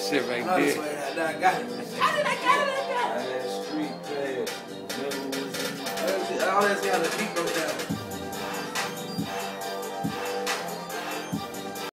shit right I there. swear I got it. I got it. I had street pass. All that's got a beat broke down.